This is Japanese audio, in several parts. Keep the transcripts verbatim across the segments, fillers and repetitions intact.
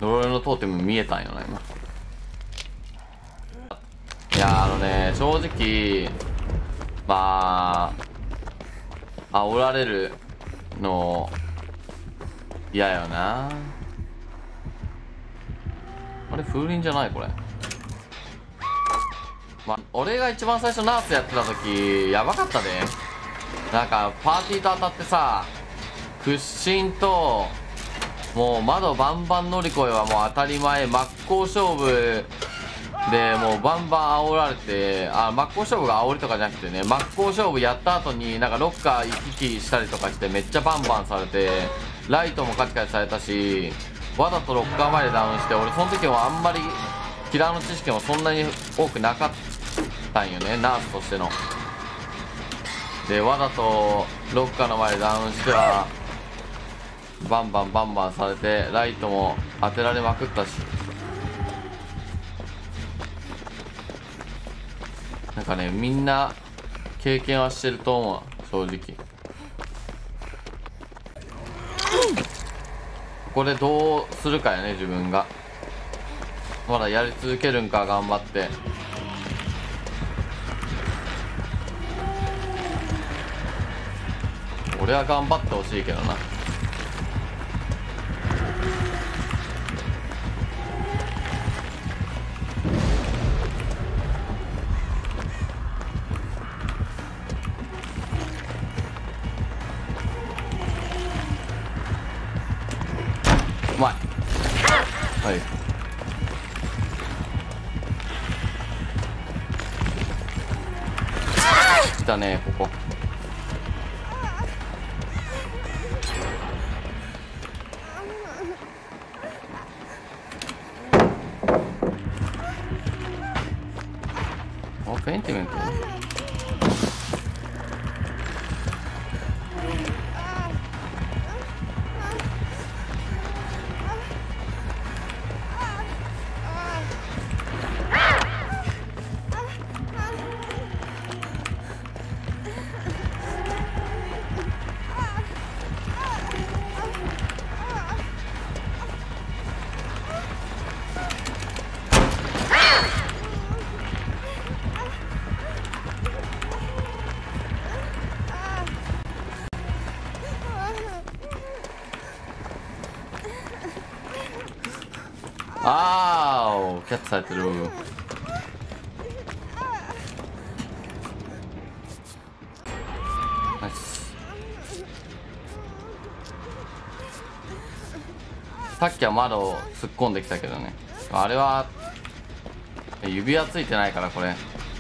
呪いのトーテム見えたんよな今。いやあのね、正直まあ煽られるの嫌よな。あれ風鈴じゃないこれ。まあ俺が一番最初ナースやってた時やばかったで。なんかパーティーと当たってさ、屈伸ともう窓バンバン乗り越えはもう当たり前、真っ向勝負でもうバンバン煽られて、あ、真っ向勝負が煽りとかじゃなくてね、真っ向勝負やった後になんかロッカー行き来したりとかしてめっちゃバンバンされて、ライトもカチカチされたし、わざとロッカー前でダウンして、俺その時もあんまりキラーの知識もそんなに多くなかったんよね、ナースとしての。でわざとロッカーの前でダウンしてはバンバンバンバンされて、ライトも当てられまくったし、なんかね、みんな経験はしてると思う正直。ここでどうするかやね、自分がまだやり続けるんか頑張って。俺は頑張ってほしいけどな。うまい。はい。来たねここ。あ、ペインティメント。あーお、キャッチされてる。ナイス。さっきは窓を突っ込んできたけどね、あれは指輪ついてないからこれ。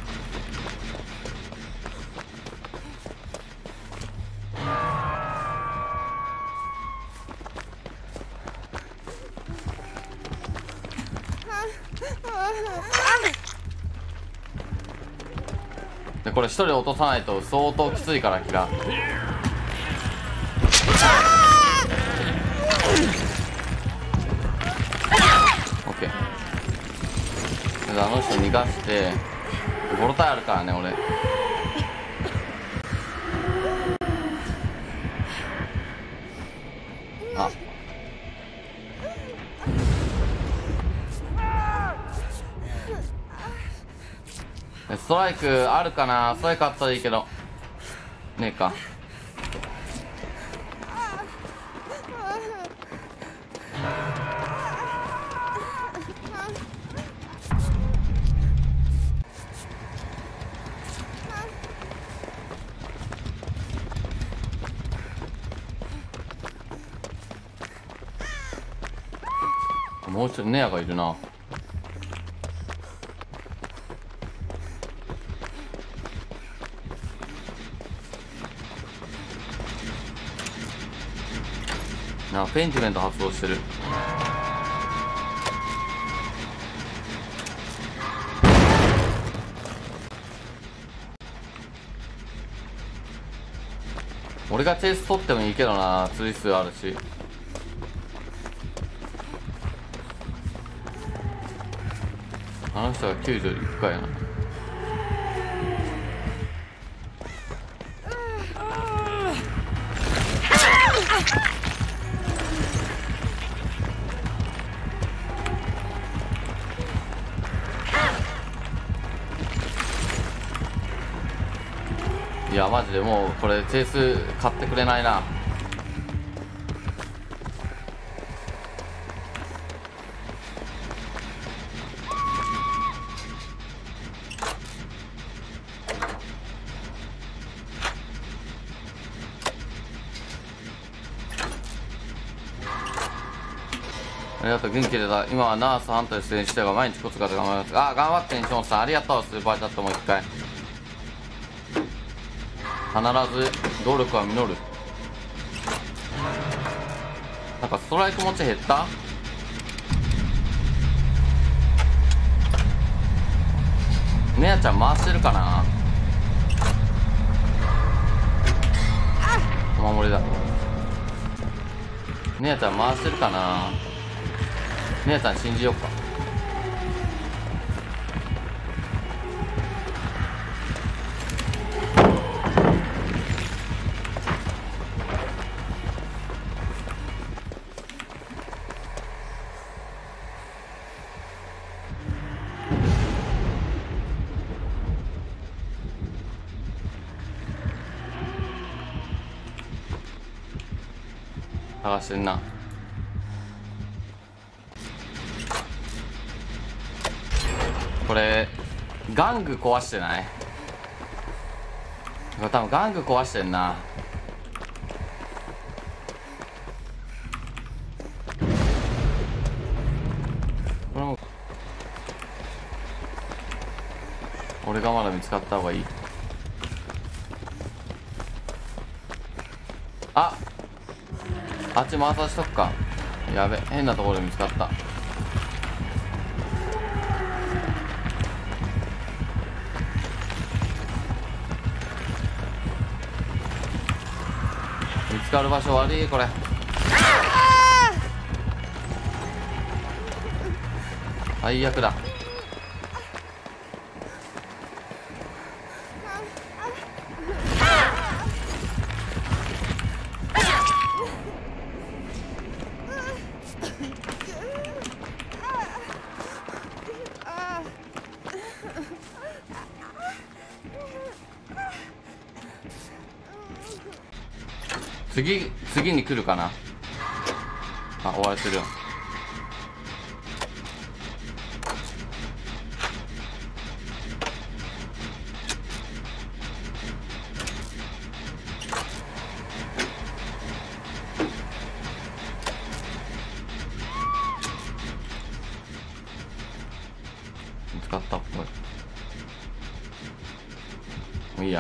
でこれ一人落とさないと相当きついからキラ。オッケー。あの人逃がしてボロタイあるからね俺。あ、ストライクあるかな。ストライクあったらいいけどねえか。もう一人ネアがいるな。あ、ペインティメント発動してる。俺がチェイス取ってもいいけどな、釣り数あるし。あの人がきゅうじゅういくかやな。 いやマジでもうこれチェイス買ってくれないな。ありがとう、元気でた。今はナースハンター出演してが毎日コツコツ頑張ります。あ、頑張ってん、ショーンさん。ありがとう、スーパーチャットもう一回。必ず努力は実る。なんかストライク持ち減った？ねやちゃん回してるかな？お守りだ。ねやちゃん回してるかな？ねやちゃん信じようか。探してんな。これ玩具壊してない？これ多分玩具壊してんな。これも俺がまだ見つかった方がいい。ああっち回さしとくか。やべ、変なところで見つかった。見つかる場所悪いこれ。最悪だ。次次に来るかな。あ、追われてるよ。見つかったっぽい。もういいや。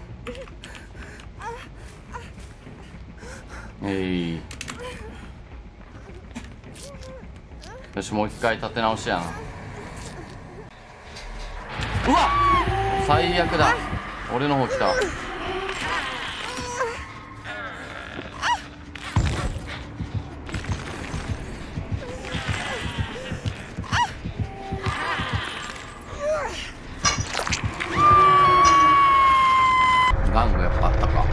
えい、 よし、もう一回立て直しやな。うわっ、最悪だ。俺の方来た。ガングやっぱあったか。